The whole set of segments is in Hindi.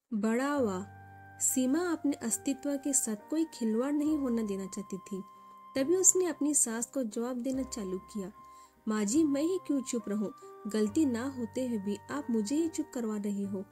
बड़ा हुआ। सीमा अपने अस्तित्व के साथ कोई खिलवाड़ नहीं होना देना चाहती थी। तभी उसने अपनी सास को जवाब देना चालू किया। माँ जी, मैं ही क्यों चुप रहूं? गलती ना होते हुए भी आप मुझे ही चुप करवा रही हो।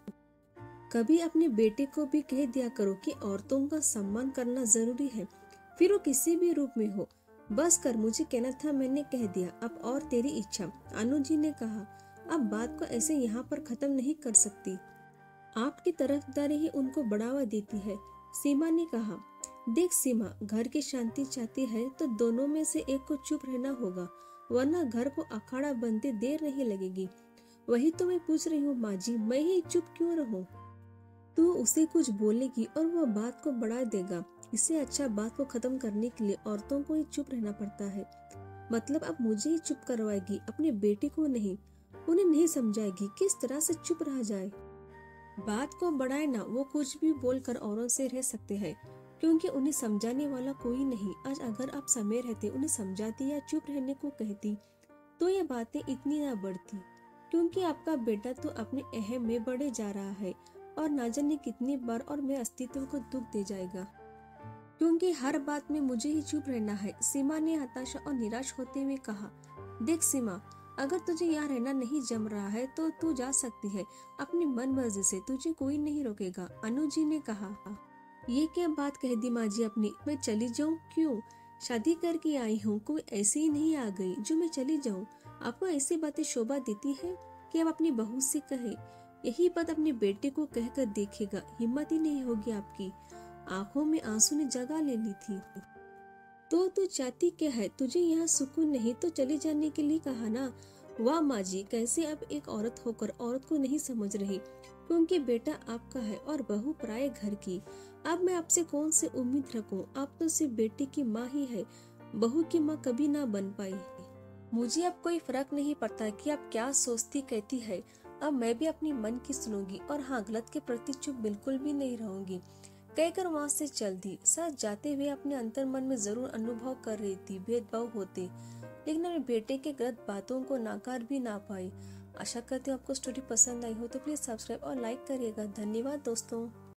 कभी अपने बेटे को भी कह दिया करो कि औरतों का सम्मान करना जरूरी है, फिर वो किसी भी रूप में हो। बस कर, मुझे कहना था, मैंने कह दिया, अब और तेरी इच्छा। अनु जी ने कहा। अब बात को ऐसे यहाँ पर खत्म नहीं कर सकती। आपकी तरफदारी ही उनको बढ़ावा देती है, सीमा ने कहा। देख सीमा, घर की शांति चाहती है तो दोनों में से एक को चुप रहना होगा, वरना घर को अखाड़ा बनते देर नहीं लगेगी। वही तो मैं पूछ रही हूँ माँ जी, मैं ही चुप क्यों रहूं? तू उसे कुछ बोलेगी और वह बात को बढ़ा देगा। इससे अच्छा बात को खत्म करने के लिए औरतों को ही चुप रहना पड़ता है। मतलब अब मुझे ही चुप करवाएगी, अपने बेटे को नहीं। उन्हें नहीं समझाएगी किस तरह से चुप रहा जाए। बात को बढ़ाए ना, वो कुछ भी बोलकर औरों से रह सकते हैं, क्योंकि उन्हें समझाने वाला कोई नहीं। आज अगर आप समय रहते उन्हें समझाती या चुप रहने को कहती तो ये बातें इतनी ना बढ़ती। क्योंकि आपका बेटा तो अपने अहम में बढ़े जा रहा है और ना जाने कितनी बार और मेरे अस्तित्व को दुख दे जाएगा। क्योंकि हर बात में मुझे ही चुप रहना है, सीमा ने हताशा और निराश होते हुए कहा। देख सीमा, अगर तुझे यहाँ रहना नहीं जम रहा है तो तू जा सकती है अपनी मन मर्जी से, तुझे कोई नहीं रोकेगा, अनु जी ने कहा। ये क्या बात कह दी माँ जी अपनी? मैं चली जाऊँ? क्यों? शादी करके आई हूँ, कोई ऐसे ही नहीं आ गई जो मैं चली जाऊँ। आपको ऐसी बातें शोभा देती है कि आप अपनी बहू से कहे? यही बात अपने बेटे को कहकर देखेगा, हिम्मत ही नहीं होगी आपकी। आंखों में आंसू ने जगह ले ली थी। तो तू चाहती क्या है? तुझे यहाँ सुकून नहीं तो चले जाने के लिए कहा ना। वाह माँ जी, कैसे अब एक औरत होकर औरत को नहीं समझ रही, क्योंकि बेटा आपका है और बहू पराये घर की। अब मैं आपसे कौन सी उम्मीद रखूं? आप तो सिर्फ बेटे की माँ ही है, बहू की माँ कभी ना बन पाई। मुझे अब कोई फर्क नहीं पड़ता कि आप क्या सोचती कहती है। अब मैं भी अपनी मन की सुनूंगी और हाँ, गलत के प्रति चुप बिल्कुल भी नहीं रहूंगी, कहकर वहां से चल दी। सच जाते हुए अपने अंतर मन में जरूर अनुभव कर रही थी भेदभाव होते, लेकिन अपने बेटे के गलत बातों को नाकार भी ना पाई। आशा करती हूँ आपको स्टोरी पसंद आई हो तो प्लीज सब्सक्राइब और लाइक करिएगा। धन्यवाद दोस्तों।